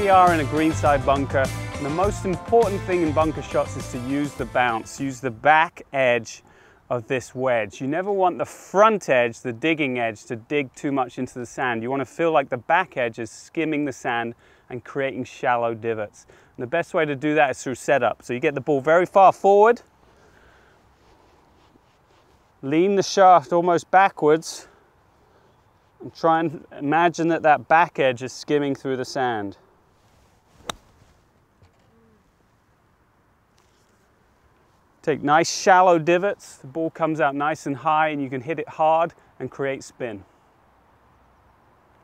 we are in a greenside bunker, and the most important thing in bunker shots is to use the bounce, use the back edge of this wedge. You never want the front edge, the digging edge, to dig too much into the sand. You want to feel like the back edge is skimming the sand and creating shallow divots. And the best way to do that is through setup. So you get the ball very far forward, lean the shaft almost backwards, and try and imagine that that back edge is skimming through the sand. Take nice shallow divots, the ball comes out nice and high and you can hit it hard and create spin.